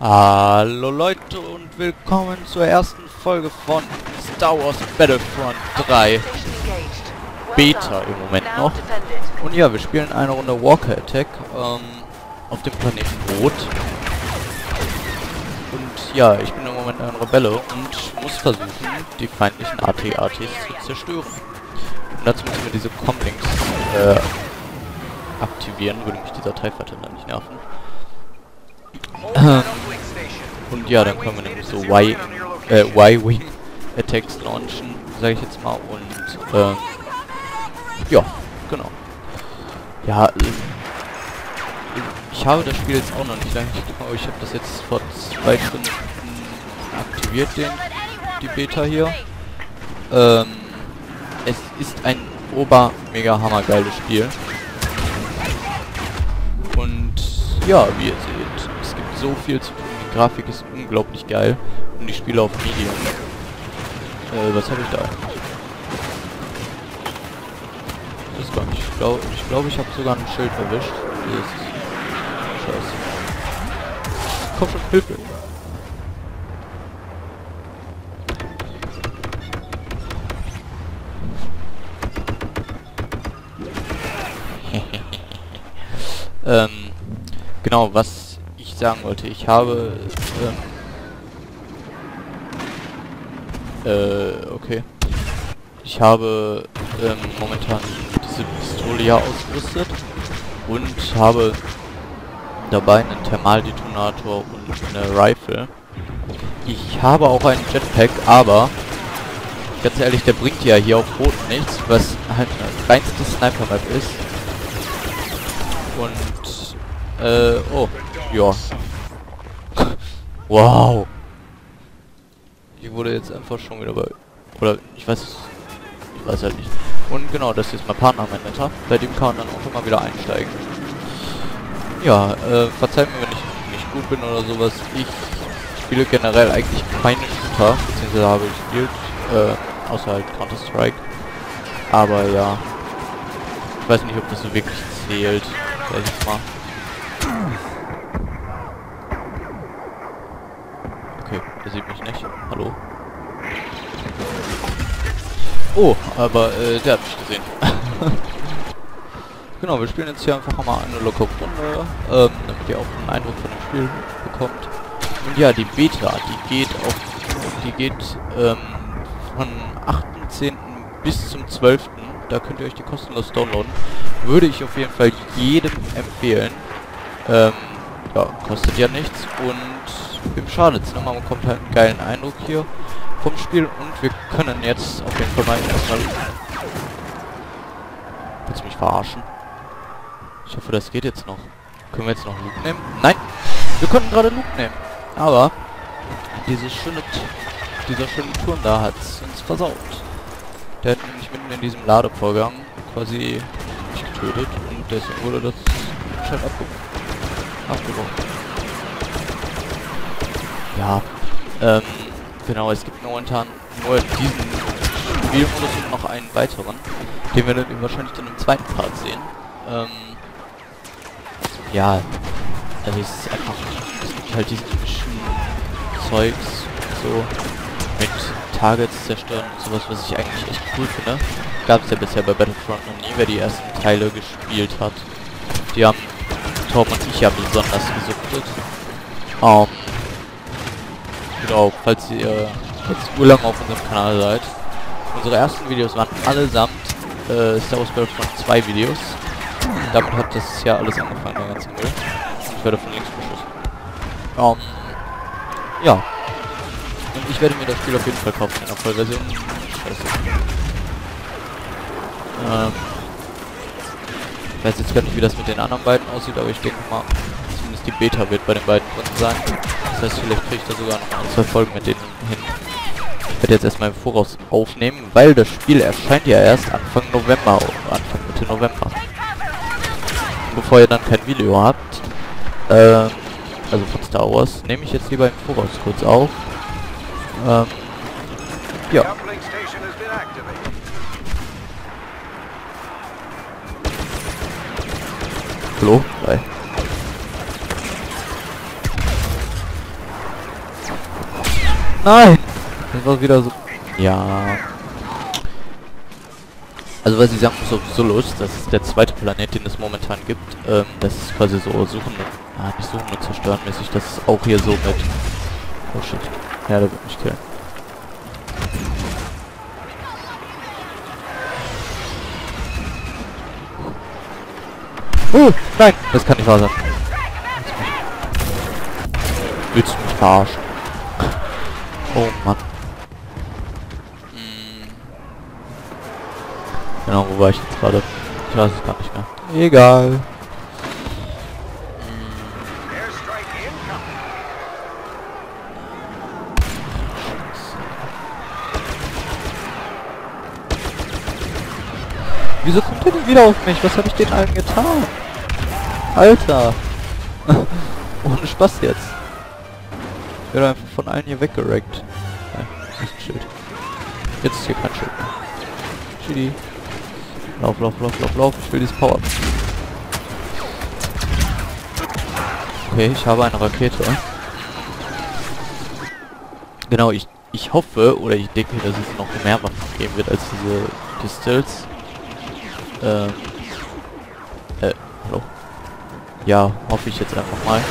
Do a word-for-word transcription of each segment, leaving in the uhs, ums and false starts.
Hallo Leute und willkommen zur ersten Folge von Star Wars Battlefront drei Beta im Moment noch. Und ja, wir spielen eine Runde Walker Attack ähm, auf dem Planeten Rot. Und ja, ich bin im Moment ein Rebelle und muss versuchen, die feindlichen A T A Ts zu zerstören. Und dazu müssen wir diese Comlinks äh, aktivieren, würde mich dieser TIE Fighter dann nicht nerven. Ähm, und ja, dann können wir nämlich so Y, äh, Y-Wing Attacks launchen, sage ich jetzt mal, und ähm, ja, genau. Ja, äh, ich habe das Spiel jetzt auch noch nicht lange, ich glaube, ich habe das jetzt vor zwei Stunden aktiviert, den, die Beta hier. Ähm, es ist ein ober-mega hammergeiles Spiel. Und ja, wie ihr seht, es gibt so viel zu tun. Die Grafik ist unglaublich geil. Und ich spiele auf Medium. Äh, was habe ich da? Das ist gar nicht. Ich glaube, ich, glaub, ich habe sogar ein Schild erwischt. Scheiße. Komm schon, Hilfe! ähm, genau, was ich sagen wollte, ich habe, ähm, äh, okay. Ich habe, ähm, momentan diese Pistole ja ausgerüstet und habe dabei einen Thermaldetonator und eine Rifle. Ich habe auch einen Jetpack, aber ganz ehrlich, der bringt ja hier auf Rot nichts, was halt eine reinste Sniper-Map ist. Und, äh, oh, ja. Wow. Ich wurde jetzt einfach schon wieder bei, oder ich weiß es, ich weiß halt nicht. Und genau, das hier ist mein Partner-Manager, bei dem kann man dann auch immer wieder einsteigen. Ja, äh, verzeiht mir, wenn ich nicht gut bin oder sowas. Ich spiele generell eigentlich keine Shooter, beziehungsweise habe gespielt, äh, außer halt Counter-Strike. Aber ja, ich weiß nicht, ob das so wirklich zählt, sag ich jetzt mal. Okay, der sieht mich nicht. Hallo? Oh, aber äh, der hat mich gesehen. Genau, wir spielen jetzt hier einfach mal eine lockere Runde, ähm, damit ihr auch einen Eindruck von dem Spiel bekommt. Und ja, die Beta, die geht auf, die geht ähm, von achten zehnten bis zum zwölften Da könnt ihr euch die kostenlos downloaden. Würde ich auf jeden Fall jedem empfehlen. Ähm, ja, kostet ja nichts und wem schadet's, ne? Man bekommt halt einen geilen Eindruck hier vom Spiel und wir können jetzt auf jeden Fall mal erstmal... Willst du mich verarschen? Ich hoffe, das geht jetzt noch. Können wir jetzt noch Loot nehmen? Nein! Wir konnten gerade Loot nehmen. Aber diese schöne, dieser schöne Turm da hat es uns versaut. Der hat nämlich mitten in diesem Ladevorgang quasi mich getötet und deswegen wurde das anscheinend abgebrochen. Ja, ähm, genau, es gibt momentan nur diesen Spielmodus und noch einen weiteren, den wir dann wahrscheinlich dann im zweiten Part sehen. Ähm, ja, also es ist einfach, es gibt halt diesen typischen Zeugs, so, mit Targets zerstören und sowas, was ich eigentlich echt cool finde. Gab es ja bisher bei Battlefront noch nie, wer die ersten Teile gespielt hat. Die haben Torben und ich ja besonders gesuchtet. Um, genau, falls ihr jetzt urlang auf unserem Kanal seid. Unsere ersten Videos waren allesamt äh, Star Wars Battlefront zwei Videos. Damit hat das ja alles angefangen, der ganze Müll. Ich werde von links beschossen. Um, ja. Und ich werde mir das Spiel auf jeden Fall kaufen in der Vollversion. Scheiße. Ähm, ich weiß jetzt gar nicht, wie das mit den anderen beiden aussieht, aber ich denke mal, zumindest die Beta wird bei den beiden drin sein. Das heißt, vielleicht kriege ich da sogar noch ein, zwei Folgen mit denen hin. Ich werde jetzt erstmal im Voraus aufnehmen, weil das Spiel erscheint ja erst Anfang November, Anfang Mitte November. Und bevor ihr dann kein Video habt, ähm, also von Star Wars, nehme ich jetzt lieber im Voraus kurz auf. Ähm, ja. Hallo? Hi. Nein! Das war wieder so... Ja... Also was ich sagen muss auf Solus, das ist der zweite Planet, den es momentan gibt. Ähm, das ist quasi so suchen... Ah, nicht suchen und zerstören mäßig. Das ist auch hier so mit... Oh shit. Ja, der wird mich killen. Oh, nein! Das kann nicht wahr sein. Willst du mich verarschen? Oh Mann. Genau, wo war ich jetzt gerade? Ich weiß es gar nicht mehr. Egal. Wieso kommt der denn wieder auf mich? Was habe ich denen allen getan? Alter! Ohne Spaß jetzt. Ich werde einfach von allen hier weggerackt. Ja, das ist ein Schild. Jetzt ist hier kein Schild mehr. Chili. Lauf, lauf, lauf, lauf, lauf. Ich will dieses Power. Okay, ich habe eine Rakete. Genau, ich, ich hoffe, oder ich denke, dass es noch mehr Waffen geben wird als diese Pistols. Ähm. Äh, hallo. Ja, hoffe ich jetzt einfach mal.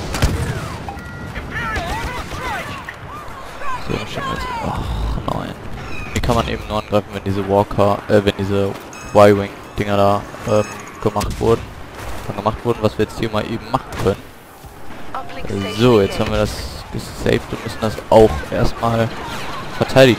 So, dann schicken wir jetzt... Ach, nein. Die kann man eben nur angreifen, wenn diese Walker, äh, wenn diese Y-Wing-Dinger da, ähm, gemacht wurden. Dann gemacht wurden, was wir jetzt hier mal eben machen können. So, jetzt haben wir das gesaved und müssen das auch erstmal verteidigen.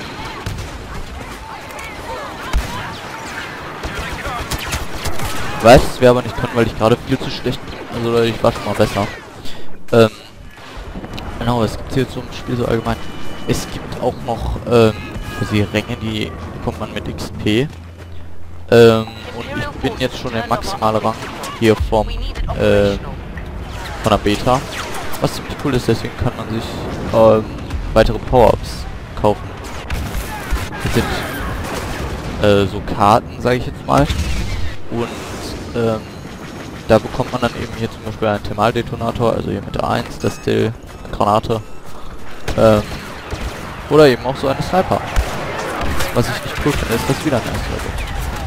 Ich weiß, dass wir aber nicht können, weil ich gerade viel zu schlecht bin. Also ich war schon mal besser. Ähm, genau, was gibt es hier zum Spiel so allgemein? Es gibt auch noch ähm, quasi Ränge, die bekommt man mit X P. Ähm, und ich bin jetzt schon der maximale Rang hier vom äh, von der Beta. Was ziemlich cool ist, deswegen kann man sich ähm, weitere Power-Ups kaufen. Das sind äh, so Karten, sage ich jetzt mal. Und ähm, da bekommt man dann eben hier zum Beispiel einen Thermaldetonator, also hier mit der eins, das Still, eine Granate. Ähm, oder eben auch so eine Sniper. Was ich nicht cool finde, ist, dass wieder ein erster wird.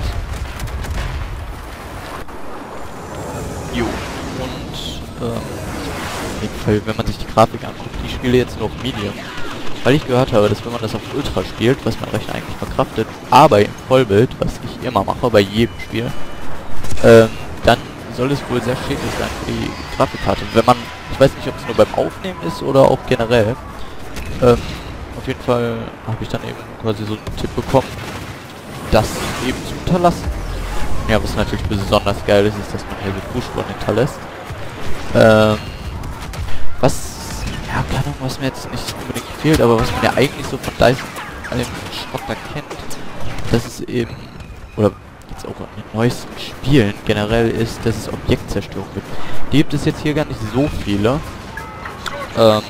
Jo. Und ähm, auf jeden Fall, wenn man sich die Grafik anguckt, ich spiele jetzt nur auf Medium. Weil ich gehört habe, dass wenn man das auf Ultra spielt, was mein Rechner eigentlich verkraftet, aber im Vollbild, was ich immer mache, bei jedem Spiel, ähm, dann soll es wohl sehr schädlich sein für die Grafikkarte. Wenn man, ich weiß nicht, ob es nur beim Aufnehmen ist oder auch generell. Ähm, auf jeden Fall habe ich dann eben quasi so einen Tipp bekommen, das eben zu unterlassen. Ja, was natürlich besonders geil ist, ist, dass man hier so Fußspuren hinterlässt. Ähm, was, ja, keine Ahnung, was mir jetzt nicht unbedingt fehlt, aber was man ja eigentlich so von Dyson an dem Schrott da kennt, dass es eben, oder jetzt auch in den neuesten Spielen generell ist, dass es Objektzerstörung gibt. Die gibt es jetzt hier gar nicht so viele. Ähm,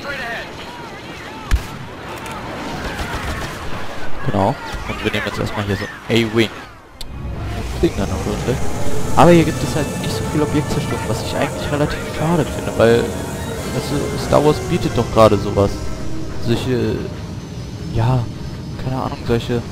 genau. Und wir nehmen jetzt erstmal hier so ein A-Wing. Ding dann noch drin. Aber hier gibt es halt nicht so viel Objektzerstörung, was ich eigentlich relativ schade finde, weil also Star Wars bietet doch gerade sowas. Solche, ja, keine Ahnung, solche,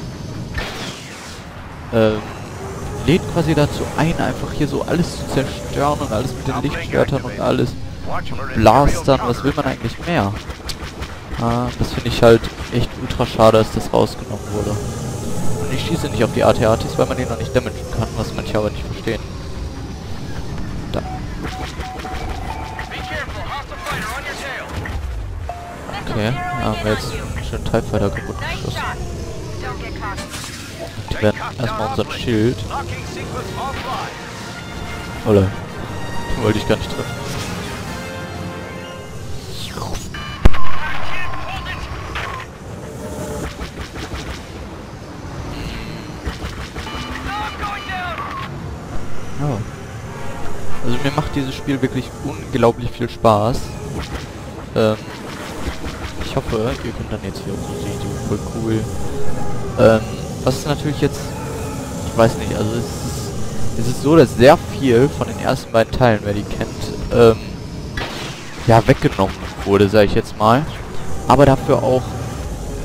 ähm, lädt quasi dazu ein, einfach hier so alles zu zerstören und alles mit den Lichtschwertern und alles Blastern. Was will man eigentlich mehr? Ah, das finde ich halt echt ultra schade, dass das rausgenommen wurde. Und ich schieße nicht auf die A T A Ts, weil man die noch nicht damagen kann, was manche aber nicht verstehen. Da. Okay, haben wir jetzt einen schönen TIE Fighter kaputt geschossen. Die werden erstmal unseren Schild. Olle. Wollte ich gar nicht treffen. Ja. Also mir macht dieses Spiel wirklich unglaublich viel Spaß. Ähm, ich hoffe, ihr könnt dann jetzt hier auch so sehen, voll cool. Ähm, was ist natürlich jetzt, ich weiß nicht, also es ist, es ist so, dass sehr viel von den ersten beiden Teilen, wer die kennt, ähm, ja, weggenommen wurde, sage ich jetzt mal. Aber dafür auch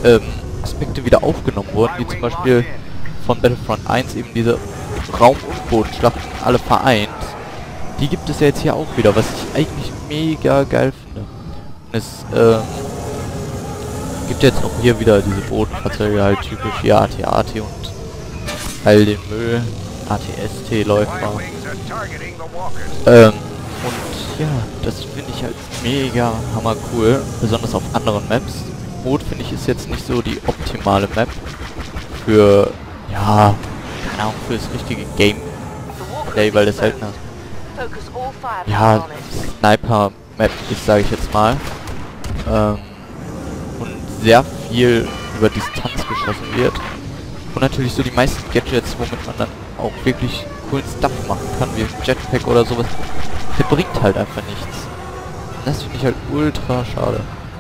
ähm, Aspekte wieder aufgenommen wurden, wie zum Beispiel von Battlefront eins eben diese Raum- und Bodenschlachten alle vereint. Die gibt es ja jetzt hier auch wieder, was ich eigentlich mega geil finde. Und es ähm, gibt jetzt auch hier wieder diese Bodenfahrzeuge, halt typisch hier A T A T und all den Müll, A T S T-Läufer. Ähm, und ja, das finde ich halt mega hammer cool, besonders auf anderen Maps. Rot finde ich ist jetzt nicht so die optimale Map für, ja, keine Ahnung, für das richtige Gameplay, weil das halt eine, ja, Sniper-Map ist, sage ich jetzt mal. Ähm, und sehr viel über Distanz geschossen wird. Und natürlich so die meisten Gadgets, womit man dann auch wirklich coolen Stuff machen kann, wie ein Jetpack oder sowas, der bringt halt einfach nichts. Das finde ich halt ultra schade.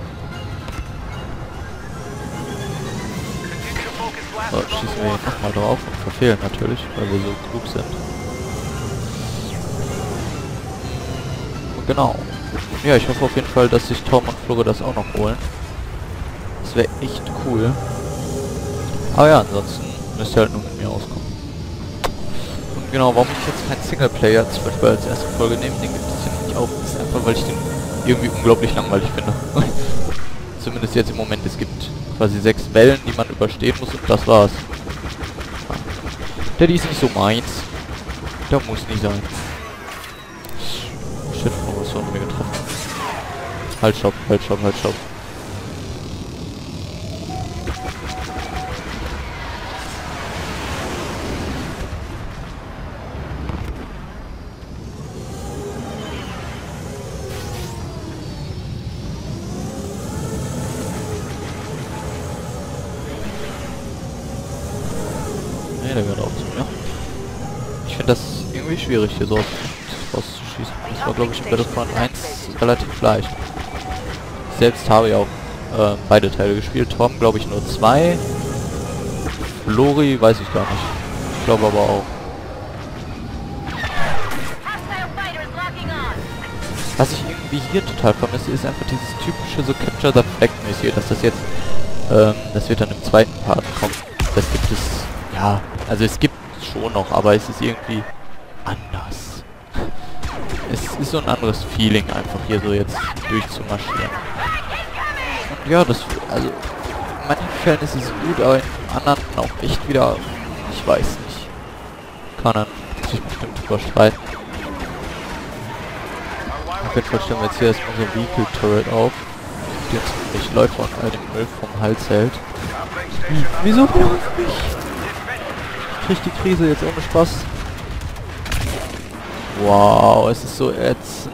So, schießen wir hier nochmal drauf und verfehlen natürlich, weil wir so klug sind. Und genau. Ja, ich hoffe auf jeden Fall, dass sich Tom und Flore das auch noch holen. Das wäre echt cool. Aber ja, ansonsten müsst ihr halt nur mit mir auskommen. Und genau, warum ich jetzt keinen Singleplayer zum Beispiel als erste Folge nehme, den gibt es hier nicht auch. Das ist einfach, weil ich den irgendwie unglaublich langweilig finde. Zumindest jetzt im Moment. Es gibt quasi sechs Wellen, die man überstehen muss und das war's. Der die ist nicht so meins. Der muss nicht sein. Shit, was haben wir getroffen? Halt, stopp, halt, stopp, halt, stopp. Ne, der gehört auch zu mir. Ich finde das irgendwie schwierig, hier so rauszuschießen. Das war, glaube ich, in Battlefront eins relativ leicht. Ich selbst habe ja auch äh, beide Teile gespielt. Tom, glaube ich, nur zwei. Flori, weiß ich gar nicht. Ich glaube aber auch. Was ich irgendwie hier total vermisse, ist einfach dieses typische so Capture the Flag mäßige, dass das jetzt, ähm, das wird dann im zweiten Part kommen. Das gibt es, ja, also es gibt schon noch, aber es ist irgendwie anders. Es ist so ein anderes Feeling, einfach hier so jetzt durchzumarschieren. Und ja, das, also, in manchen Fällen ist es gut, aber in anderen auch echt wieder, ich weiß nicht. Kann man sich bestimmt überstreiten. Auf jeden Fall stellen wir jetzt hier erstmal so ein Vehicle Turret auf, die uns nicht Läufer und all den Müll vom Hals hält. Wie? Wieso auf mich? Ich krieg die Krise jetzt ohne Spaß. Wow, es ist so ätzend.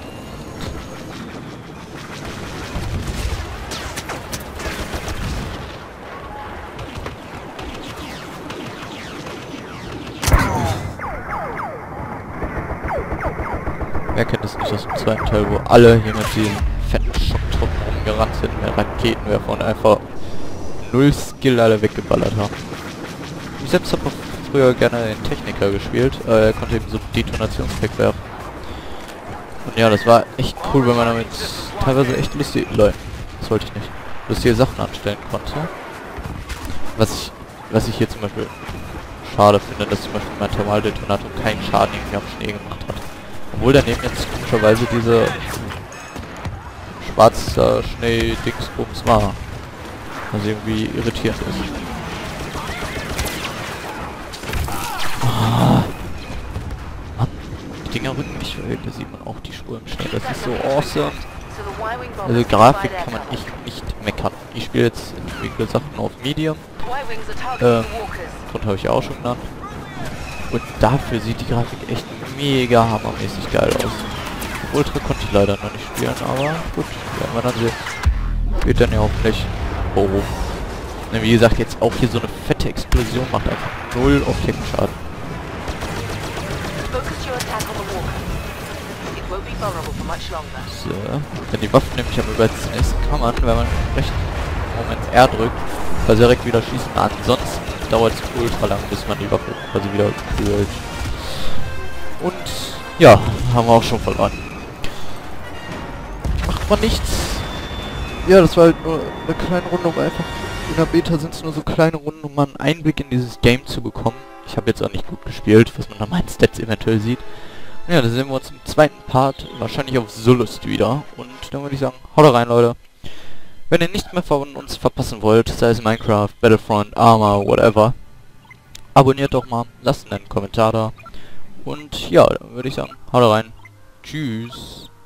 Wer kennt es nicht aus dem zweiten Teil, wo alle hier mit diesen fetten Schocktruppen rumgerannt sind, mit Raketenwerfer und einfach null Skill alle weggeballert haben. Ich selbst habe früher gerne den Techniker gespielt, äh, er konnte eben so Detonationspack werfen. Und ja, das war echt cool, wenn man damit teilweise echt lustige, Leute, das wollte ich nicht, lustige Sachen anstellen konnte. Was ich, was ich hier zum Beispiel schade finde, dass zum Beispiel mein Thermaldetonator keinen Schaden irgendwie am Schnee gemacht hat. Obwohl daneben jetzt komischerweise diese schwarzer Schnee-Dingsbums war. Was irgendwie irritierend ist. Ah. Mann, die Dinger rücken mich weg, da sieht man auch die Spur im Schnee. Das ist so awesome. Also Grafik kann man echt nicht meckern. Ich spiele jetzt entwickelte Sachen auf Medium. Ähm, Grund habe ich ja auch schon genannt. Und dafür sieht die Grafik echt mega hammermäßig geil aus. Ultra konnte ich leider noch nicht spielen, aber gut, werden wir dann sehen. Wird dann ja auch gleich. Oh. Ne, wie gesagt, jetzt auch hier so eine fette Explosion macht einfach null Objektschaden. So, wenn die Waffen nämlich am übersetzen ist, kann man, wenn man im rechten Moment R drückt, quasi direkt wieder schießen. Ansonsten dauert es ultra lang, bis man die Waffe quasi wieder kühlt. Und ja, haben wir auch schon verloren. Macht man nichts. ja, das war halt nur eine kleine Runde, um einfach... In der Beta sind es nur so kleine Runden, um mal einen Einblick in dieses Game zu bekommen. Ich habe jetzt auch nicht gut gespielt, was man an meinen Stats eventuell sieht. Und ja, dann sehen wir uns im zweiten Part, wahrscheinlich auf Zulust wieder. Und dann würde ich sagen, haut rein, Leute. Wenn ihr nichts mehr von uns verpassen wollt, sei es Minecraft, Battlefront, Arma, whatever, abonniert doch mal, lasst einen Kommentar da. Und ja, dann würde ich sagen, haut rein. Tschüss.